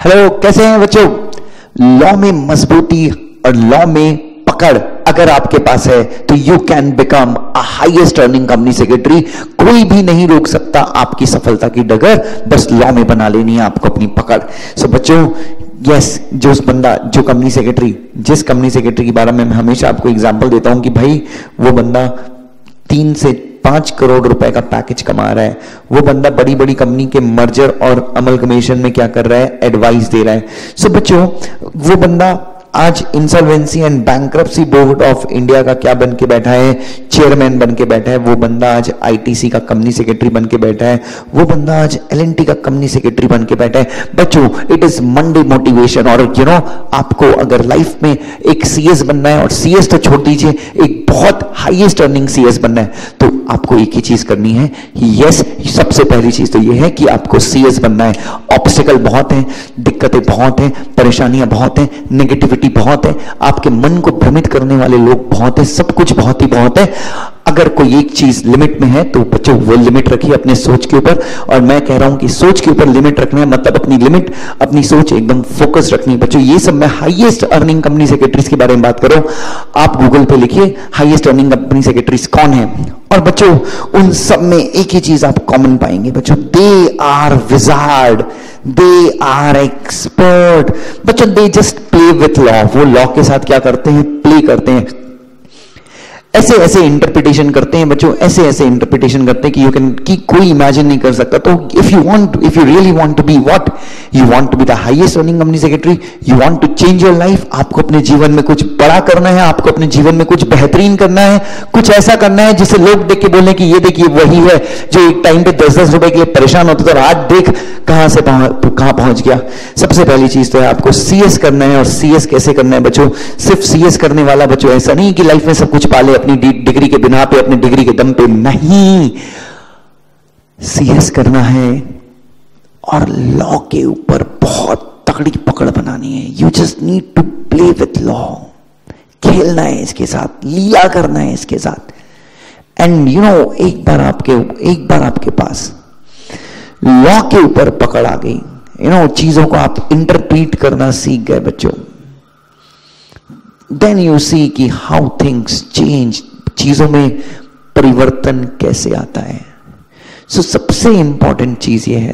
Hello, कैसे हैं बच्चों? लॉ में मजबूती और लॉ में पकड़ अगर आपके पास है तो you can become a highest earning company secretary. कोई भी नहीं रोक सकता आपकी सफलता की डगर, बस लॉ में बना लेनी है आपको अपनी पकड़। सो बच्चों, यस, जो कंपनी सेक्रेटरी, जिस कंपनी सेक्रेटरी के बारे में मैं हमेशा आपको एग्जांपल देता हूं कि भाई वो बंदा 3 से 5 करोड़ रुपए का पैकेज कमा रहा है, वो बंदा बड़ी बड़ी कंपनी के मर्जर और अमलगमेशन में क्या कर रहा है, एडवाइस दे रहा है। सो बच्चों, वो बंदा आज Insolvency and Bankruptcy Board of India का क्या बन के बैठा है, चेयरमैन बन के बैठा है। वो बंदा आज आईटीसी का कंपनी सेक्रेटरी बन के बैठा है। वो बंदा आज एलएनटी का कंपनी सेक्रेटरी बन के बैठा है। बच्चों, इट इज मंडे मोटिवेशन। और आपको अगर लाइफ में एक सीएस बनना है, और सीएस तो छोड़ दीजिए, एक बहुत हाईएस्ट अर्निंग सीएस बनना है, तो आपको एक ही चीज करनी है। यस, सबसे पहली चीज तो यह है कि आपको सीएस बनना है। ऑब्स्टिकल बहुत हैं, दिक्कतें बहुत हैं, परेशानियां बहुत हैं, नेगेटिविटी बहुत है, आपके मन को भ्रमित करने वाले लोग बहुत है, सब कुछ बहुत ही बहुत है। अगर कोई एक चीज लिमिट में है तो बच्चों वो लिमिट रखिए अपने सोच के ऊपर। और मैं कह रहा हूं कि सोच के ऊपर लिमिट रखना है, मतलब अपनी लिमिट, अपनी सोच एकदम फोकस रखनी है। बच्चों, ये सब मैं हाईएस्ट अर्निंग कंपनी सेक्रेटरीज के बारे में बात कर रहा हूं। आप गूगल पे लिखिए हाईएस्ट अर्निंग कंपनी सेक्रेटरीज कौन है, और बच्चों उन सब में एक ही चीज आप कॉमन पाएंगे। बच्चों, they are wizard, they are expert. बच्चों, they just play with law. वो लॉ के साथ क्या करते हैं, प्ले करते हैं, ऐसे ऐसे इंटरप्रिटेशन करते हैं बच्चों, ऐसे ऐसे इंटरप्रिटेशन करते हैं कि कि कोई इमेजिन नहीं कर सकता। तो if you really want to be what, you want to be the highest earning company secretary, you want to change your life. आपको अपने जीवन में कुछ बड़ा करना है, आपको अपने जीवन में कुछ बेहतरीन करना है, कुछ ऐसा करना है जिसे लोग देख के बोले कि ये देखिए वही है जो एक टाइम पे 10-10 रुपए के लिए परेशान होता था और आज देख कहां से कहां पहुंच गया। सबसे पहली चीज तो है आपको सीएस करना है। और सीएस कैसे करना है बच्चों? सिर्फ सीएस करने वाला बच्चों ऐसा नहीं कि लाइफ में सब कुछ पाले अपनी डिग्री के बिना पे, अपनी डिग्री के दम पे, नहीं। सीएस करना है और लॉ के ऊपर बहुत तगड़ी पकड़ बनानी है। You just need to play with law. खेलना है इसके साथ, लीला करना है इसके साथ। एंड एक बार आपके पास लॉ के ऊपर पकड़ आ गई, चीजों को आप इंटरप्रीट करना सीख गए बच्चों, देन यू सी कि हाउ थिंग्स चेंज, चीजों में परिवर्तन कैसे आता है। सो सबसे इंपॉर्टेंट चीज ये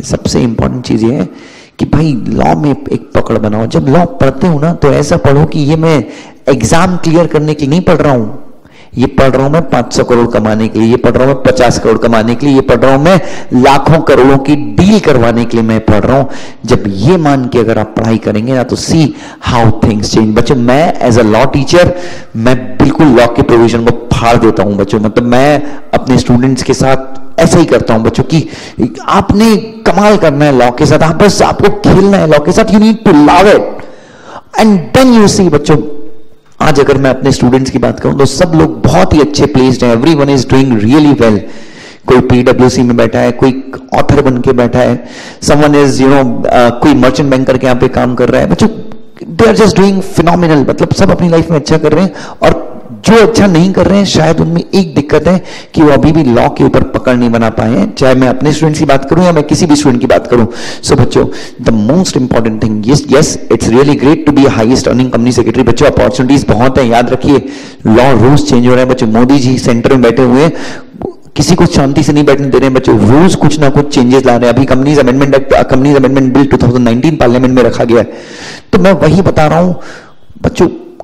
है, कि भाई लॉ में एक पकड़ बनाओ। जब लॉ पढ़ते हो ना तो ऐसा पढ़ो कि ये मैं एग्जाम क्लियर करने के लिए नहीं पढ़ रहा हूं, ये पढ़ रहा हूं मैं 500 करोड़ कमाने के लिए, ये पढ़ रहा हूं मैं 50 करोड़ कमाने के लिए, ये पढ़ रहा हूं मैं लाखों करोड़ों की डील करवाने के लिए मैं पढ़ रहा हूं। जब ये मान के अगर आप पढ़ाई करेंगे ना तो सी हाउ थिंग्स चेंज। बच्चों, मैं एज अ लॉ टीचर मैं बिल्कुल लॉ के प्रोविजन को फाड़ देता हूं बच्चों। मतलब मैं अपने स्टूडेंट्स के साथ ऐसा ही करता हूं बच्चों कि आपने कमाल करना है लॉ के साथ, आपको खेलना है लॉ के साथ, you need to love it and then you see. बच्चों, आज अगर मैं अपने स्टूडेंट्स की बात करूं तो सब लोग बहुत ही अच्छे प्लेस्ड हैं, everyone is doing really well. कोई पीडब्ल्यूसी में बैठा है, कोई ऑथर बन के बैठा है, समवन इज कोई मर्चेंट बैंकर के यहाँ पे काम कर रहा है। बच्चों, they are just doing phenomenal. मतलब सब अपनी लाइफ में अच्छा कर रहे हैं, और जो अच्छा नहीं कर रहे हैं शायद उनमें एक दिक्कत है कि वो अभी भी लॉ के ऊपर पकड़ नहीं बना पाए हैं, चाहे मैं अपने स्टूडेंट्स की बात करूं या मैं किसी भी स्टूडेंट की बात करूं। सो बच्चों, the most important thing, yes it's really great to be highest earning company secretary. बच्चों, अपॉर्चुनिटीज बहुत है, याद रखिए लॉ रूल्स चेंज हो रहे हैं बच्चों। मोदी जी सेंटर में बैठे हुए हैं, किसी को शांति से नहीं बैठने दे रहे हैं बच्चों, रोज कुछ ना कुछ चेंजेस ला रहे हैं। अभी कंपनीज अमेंडमेंट बिल 2019 पार्लियामेंट में रखा गया है। तो मैं वही बता रहा हूं बच्चों,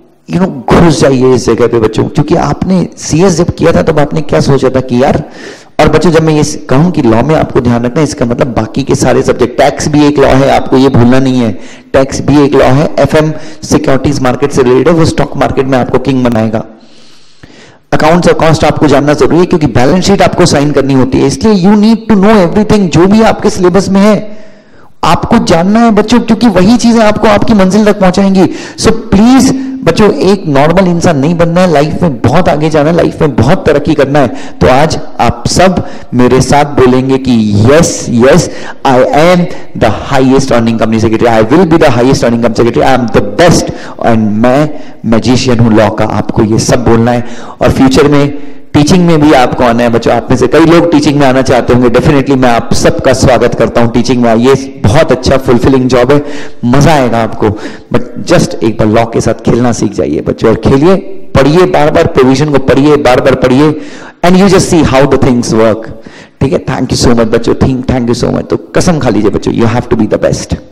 घुस जाइए इस जगह पे बच्चों, क्योंकि आपने सीएस जब किया था तब आपने क्या सोचा था कि यार। और बच्चों, जब मैं ये कहूं कि लॉ में आपको ध्यान रखना है, इसका मतलब बाकी के सारे सब्जेक्ट, टैक्स भी एक लॉ है, आपको ये भूलना नहीं है, टैक्स भी एक लॉ है। एफएम सिक्योरिटीज मार्केट से रिलेटेड है, वो स्टॉक मार्केट में आपको किंग बनाएगा। अकाउंट्स और कॉस्ट आपको जानना जरूरी है, क्योंकि बैलेंस शीट आपको साइन करनी होती है, इसलिए you need to know everything. जो भी आपके सिलेबस में है आपको जानना है बच्चों, क्योंकि वही चीजें आपको आपकी मंजिल तक पहुंचाएंगी। सो प्लीज बच्चों, एक नॉर्मल इंसान नहीं बनना है, लाइफ में बहुत आगे जाना है, लाइफ में बहुत तरक्की करना है। तो आज आप सब मेरे साथ बोलेंगे कि yes I am the highest earning company secretary, I will be the highest earning company secretary, I am the best, and मैं मैजिशियन हूं लॉ का। आपको ये सब बोलना है। और फ्यूचर में टीचिंग में भी आप कौन है बच्चों, आप में से कई लोग टीचिंग में आना चाहते होंगे, डेफिनेटली मैं आप सबका स्वागत करता हूं टीचिंग में। ये बहुत अच्छा फुलफिलिंग जॉब है, मजा आएगा आपको, बट जस्ट एक बार लॉ के साथ खेलना सीख जाइए बच्चों, और खेलिए, पढ़िए बार बार, प्रोविजन को पढ़िए, बार बार पढ़िए, and you just see how the things work. ठीक है, थैंक यू सो मच बच्चों, थैंक यू सो मच। तो कसम खा लीजिए बच्चों, you have to be the best.